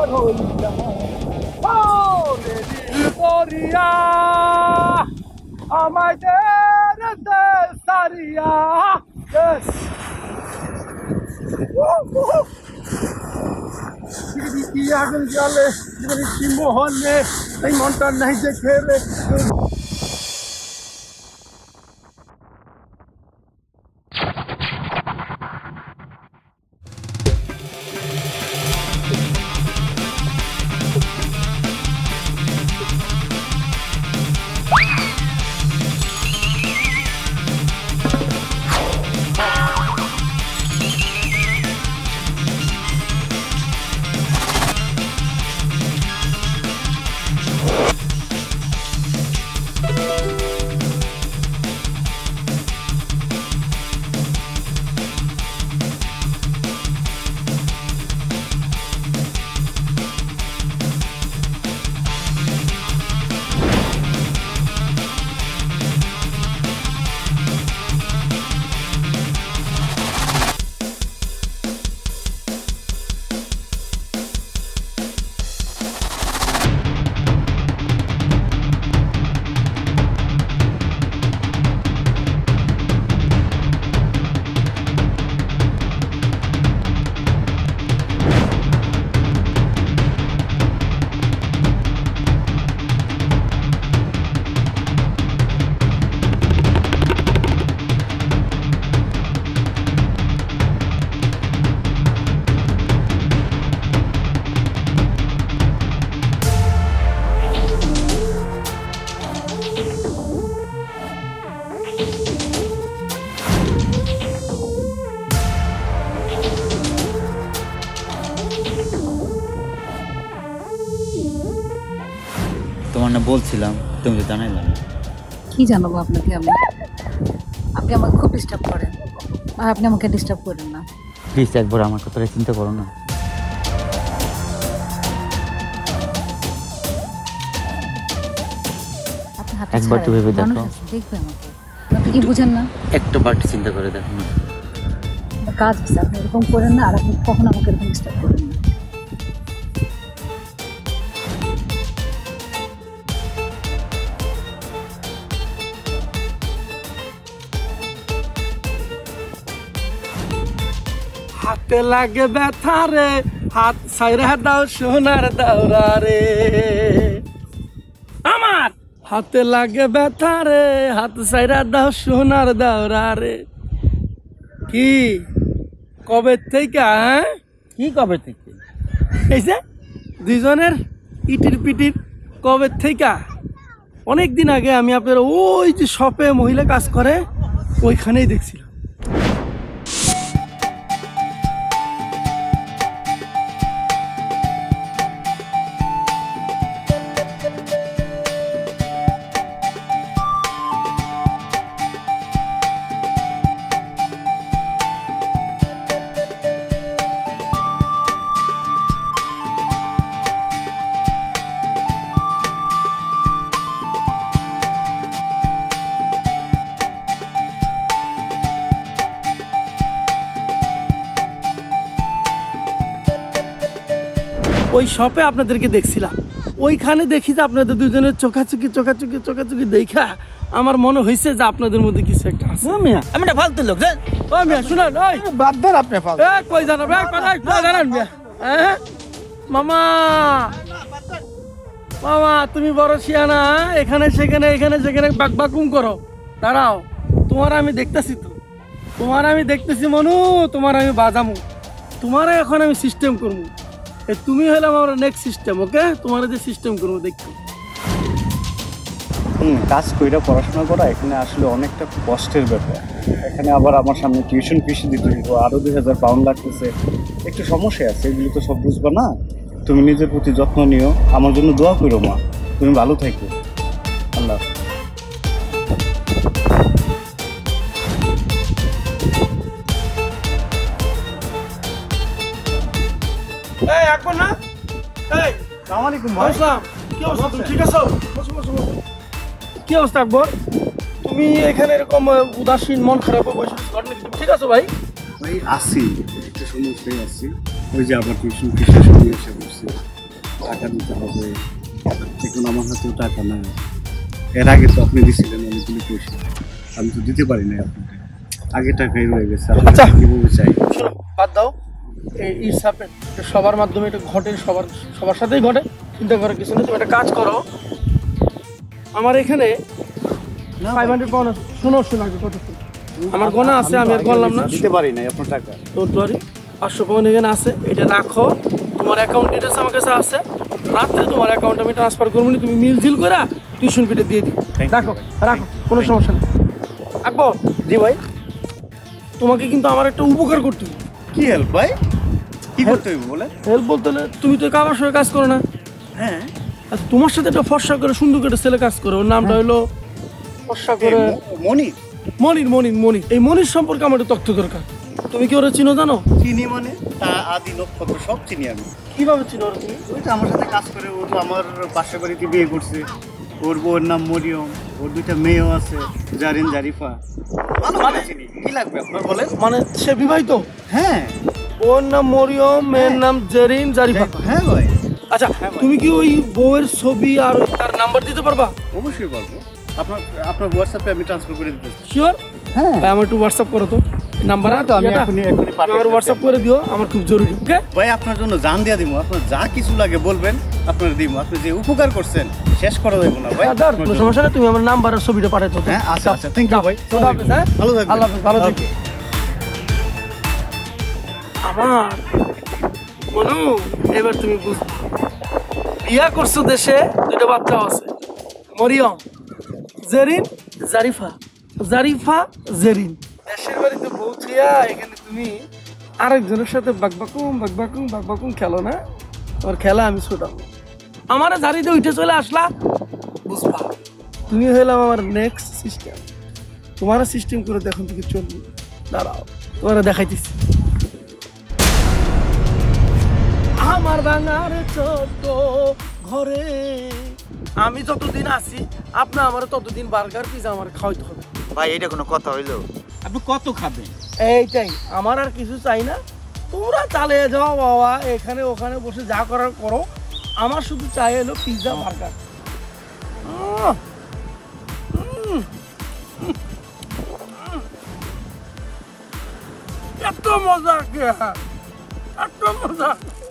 হইয়া ওরে দিল করিয়া আমাদের সারিয়া yes কি আগুন জ্বলে কি মোহনে এই মনটা নাই যে খেলে বলছিলাম তুমি তো জানাইলাম কি জানাবো আপনাকে আমি আপনি আমাকে খুব ডিস্টার্ব করেন আর আপনি আমাকে ডিস্টার্ব করেন না প্লিজ একবার আমার কথাটা চিন্তা করো না একবার তো ভেবে দেখো দেখবে আমাকে আপনি কি বুঝেন না একটা বারটি চিন্তা করে দেখো না কাজ আছে আপনি এরকম করেন না আর আপনি কখনো আমাকে এরকম ডিস্টার্ব করেন না হাতে লাগে ব্যথা রে হাত ছাইরা দাও সোনার দাওরা রে আমার হাতে লাগে ব্যথা রে হাত ছাইরা দাও সোনার দাওরা রে কি কবে থেকে হ্যাঁ কি কবে থেকে এই যে দুইজনের ইটির পিটির কবে থেকে অনেক দিন আগে আমি আপনার ওই যে শপে মহিলা কাজ করে ওইখানেই দেখছিলাম ওই শপে আপনাদেরকে দেখছিলাম ওইখানে দেখি যে আপনাদের দুজনের চোখাচুকি দেখা আমার মনে হয়েছে যে আপনাদের মধ্যে কিছু একটা আছে আমি না ফালতু লোক ও মিয়া শুনুন ওই বাদ দেন আপনি ফালতু কই জানাবে কোথায় জানান মিয়া হ্যাঁ মামা মামা তুমি বড় শিয়ানা এখানে সেখানে বাকবাকুম করো দাঁড়াও তোমার আমি দেখতেছি তো তোমার আমি দেখতেছি মনু তোমার আমি বাজামু তোমার এখন আমি সিস্টেম করবো তুমি হলাম আমার নেক্সট সিস্টেম ওকে তোমার যে সিস্টেম করবো দেখো কাজ কইরা পড়াশোনা করা এখানে আসলে অনেকটা কষ্টের ব্যাপার এখানে আবার আমার সামনে টিউশন ফিস দিতে হইব আরো 2000 পাউন্ড লাগতেছে একটু সমস্যা আছে এগুলো তো সব বুঝবা না তুমি নিজের প্রতি যত্ন নিও আমার জন্য দোয়া করো মা তুমি ভালো থাকো আল্লাহ এই এখন না এই আসসালামু আলাইকুম ভাই আসসালাম কি অবস্থা তুমি ঠিক আছো বসো কি অবস্থা আকবর তুমি এখানে এরকম উদাসীন মন খারাপ বসে ঘটনা কি ঠিক আছো ভাই ভাই আসি একটু সমস্যায় আছি ওই যে আবার টিউশন ফিস নিয়ে এসে বসছি টাকা দিতে হবে, এখন আমার হাতেও টাকা নাই। এর আগে তো আপনি দিছিলেন অনেকগুলি পয়সা, আমি তো দিতে পারি নাই আপনাকে, আগে টাকাই রয়ে গেছে। আচ্ছা। কিভাবে চাই? শোনো, বাদ দাও, এই ইসাপে সবার মাধ্যমে এটা ঘটে, সবার সাথেই ঘটে, চিন্তা করার কিছু নেই। তুমি একটা কাজ করো, আমার এখানে 500 পাউন্ড আছে। শোনো আগে কত আমার গোনা আছে, আমি আর বললাম না, দিতে পারি নাই আপনার টাকা। তোর 500 পাউন্ড এখানে আছে, এটা রাখো, তোমার অ্যাকাউন্ট ডিটেলস আমার কাছে আছে, রাত্রে তোমার অ্যাকাউন্ট আমি ট্রান্সফার করবো, তুমি মিল জিল করে টিউশন ফিটে দিয়ে দিই। রাখো রাখো, কোনো সমস্যা নেই। আকবর, জি ভাই। তোমাকে কিন্তু আমার একটা উপকার করতে হবে। কি হেল্প ভাই? কি করতে হবে বলে? হেল্প বলতে হলে তুমি তো আমার সঙ্গে কাজ করো না? হ্যাঁ। আচ্ছা, তোমার সাথে একটা ফর্সা করে সুন্দর করে ছেলে কাজ করে, ওর নামটা হলো ফর্সা করে মনির। মনির। মনির মনির এই মনির সম্পর্কে আমার একটু তথ্য দরকার। তুমি কি ওরা চিনো জানো? চিনি মানে তা আদি নক্ষত্র সব চিনি আমি। কিভাবে চিনো ওরা তুমি? ওই তো আমার সাথে কাজ করে, ও তো আমার পাশের বাড়িতে বিয়ে করছে। ওর বউয়ের নাম মরিয়ম, ওর 2টা মেয়েও আছে, জারিন জারিফা। ভালো চিনি। কি লাগবে আপনার বলেন? মানে সে বিবাহিত? হ্যাঁ। ওর নাম মরিয়ম, মেয়ের নাম জেরিন জারিফা। হ্যাঁ ভাই। আচ্ছা, তুমি কি ওই বউয়ের ছবি আর তার নাম্বার দিতে পারবা? অবশ্যই পারবো। আপনার হোয়াটসঅ্যাপে আমি ট্রান্সফার করে দিতে। শিওর? হ্যাঁ। আমার একটু হোয়াটসঅ্যাপ করো তো নাম্বার। তো আমি এখনই আমার হোয়াটসঅ্যাপ করে দিও, আমার খুব জরুরি। ওকে ভাই, আপনার জন্য জান দিয়া দিব। আপনার যা কিছু লাগে বলবেন, আপনার দিব। আপনি যে উপকার করছেন শেষ করা যাবে না ভাই। কোনো সমস্যা নেই, তুমি আমার নাম্বার আর ছবিটা পাঠাই তো। হ্যাঁ, আচ্ছা আচ্ছা, থ্যাংক ইউ ভাই। খোদা হাফেজ। হ্যাঁ, ভালো থাকবেন। আল্লাহ হাফেজ, ভালো থাকবে। আমার মনু, এবার তুমি বুঝবে, বিয়া করছো দেশে, 2টা বাচ্চা আছে, মরিয়ম, জেরিন, জারিফা, জারিফা, জেরিন। দেশের বাড়িতে বউ থিয়া এখানে তুমি আরেকজনের সাথে বাকবাকুম খেলো না? তোমার খেলা আমি ছোটাবো। আমার জারিতে উঠে চলে আসলা, বুঝবা তুমি হইলাম আমার নেক্সট সিস্টেম। তোমার সিস্টেম করে দেখুন থেকে চলবে। দাঁড়াও, তোমার দেখাইতেছি। আমার বাঙার ছোট ঘরে আমি যতদিন আছি, আপনার আমার ততদিন বার্গার পিজা আমার খাওয়াইতে হবে। ভাই এটা কোনো কথা হইলো? আপনি কত খাবেন? এইটাই, আমার আর কিছু চাই না, তোমরা চালিয়ে যাও বাবা, এখানে ওখানে বসে যা করার করো, আমার শুধু চাই হলো পিজা বার্গার। এত মজা, এত মজা।